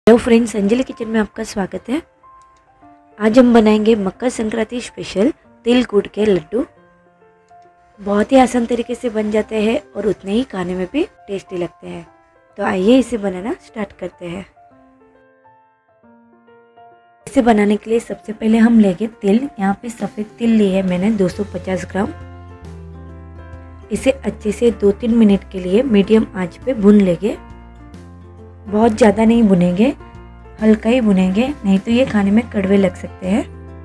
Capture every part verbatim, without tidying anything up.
Hello friends, Anjali kitchen में आपका स्वागत है। आज हम बनाएंगे मकर संक्रांति स्पेशल तिल गुड़ के लड्डू। बहुत ही आसान तरीके से बन जाते हैं और उतने ही खाने में भी टेस्टी लगते हैं। तो आइए इसे बनाना स्टार्ट करते हैं। इसे बनाने के लिए सबसे पहले हम लेंगे तिल। यहाँ पे सफ़ेद तिल ली है मैंने दो सौ पचास ग्राम। इसे अच्छे से दो तीन मिनट के लिए मीडियम आंच पे भून लेंगे। बहुत ज़्यादा नहीं भुनेंगे, हल्का ही भुनेंगे, नहीं तो ये खाने में कड़वे लग सकते हैं।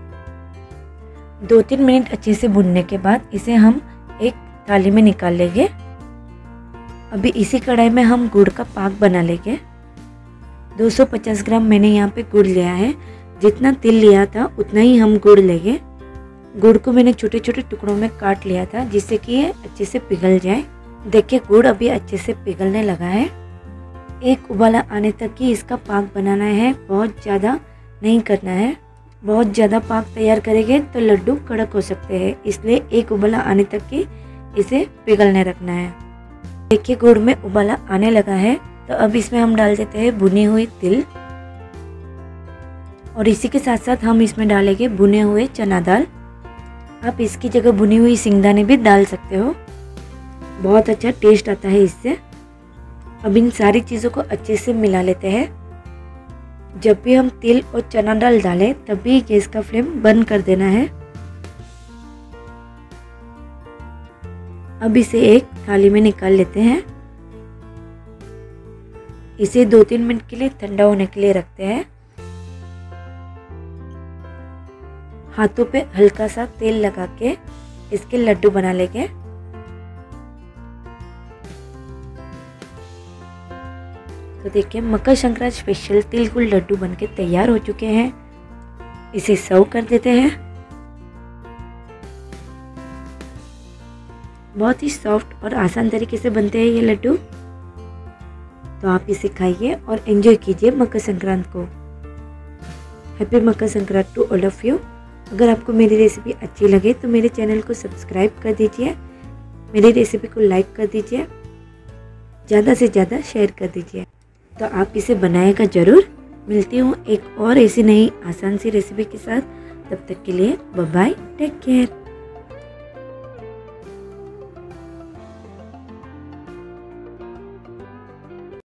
दो तीन मिनट अच्छे से भुनने के बाद इसे हम एक थाली में निकाल लेंगे। अभी इसी कढ़ाई में हम गुड़ का पाक बना लेंगे। दो सौ पचास ग्राम मैंने यहाँ पे गुड़ लिया है। जितना तिल लिया था उतना ही हम गुड़ लेंगे। गुड़ को मैंने छोटे छोटे टुकड़ों में काट लिया था जिससे कि ये अच्छे से पिघल जाए। देखिए गुड़ अभी अच्छे से पिघलने लगा है। एक उबाला आने तक ही इसका पाक बनाना है, बहुत ज़्यादा नहीं करना है। बहुत ज़्यादा पाक तैयार करेंगे तो लड्डू कड़क हो सकते हैं, इसलिए एक उबाला आने तक ही इसे पिघलने रखना है। देखिए गुड़ में उबाला आने लगा है, तो अब इसमें हम डाल देते हैं भुनी हुई तिल और इसी के साथ साथ हम इसमें डालेंगे भुने हुए चना दाल। आप इसकी जगह भुनी हुई सिंगदाने भी डाल सकते हो, बहुत अच्छा टेस्ट आता है इससे। अब इन सारी चीज़ों को अच्छे से मिला लेते हैं। जब भी हम तिल और चना दाल डालें तभी गैस का फ्लेम बंद कर देना है। अब इसे एक थाली में निकाल लेते हैं। इसे दो तीन मिनट के लिए ठंडा होने के लिए रखते हैं। हाथों पे हल्का सा तेल लगा के इसके लड्डू बना लेंगे। तो देखिए मकर संक्रांति स्पेशल तिल गुड़ लड्डू बनके तैयार हो चुके हैं। इसे सर्व कर देते हैं। बहुत ही सॉफ्ट और आसान तरीके से बनते हैं ये लड्डू। तो आप इसे खाइए और एंजॉय कीजिए मकर संक्रांति को। Happy Makar Sankranti to all of you. अगर आपको मेरी रेसिपी अच्छी लगे तो मेरे चैनल को सब्सक्राइब कर दीजिए, मेरी रेसिपी को लाइक कर दीजिए, ज़्यादा से ज़्यादा शेयर कर दीजिए। तो आप इसे बनाएगा ज़रूर। मिलती हूँ एक और ऐसी नई आसान सी रेसिपी के साथ। तब तक के लिए बाय बाय, टेक केयर।